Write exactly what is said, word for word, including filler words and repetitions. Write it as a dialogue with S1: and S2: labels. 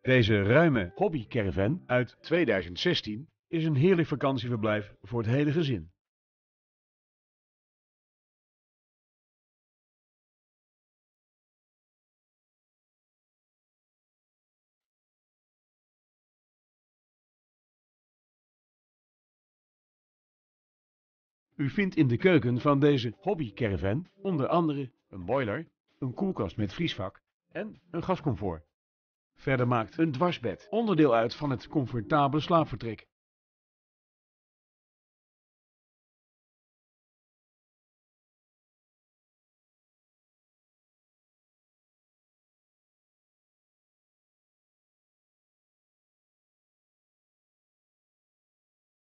S1: Deze ruime hobbycaravan uit tweeduizend zestien is een heerlijk vakantieverblijf voor het hele gezin. U vindt in de keuken van deze hobbycaravan onder andere een boiler, een koelkast met vriesvak en een gascomfort. Verder maakt een dwarsbed onderdeel uit van het comfortabele slaapvertrek.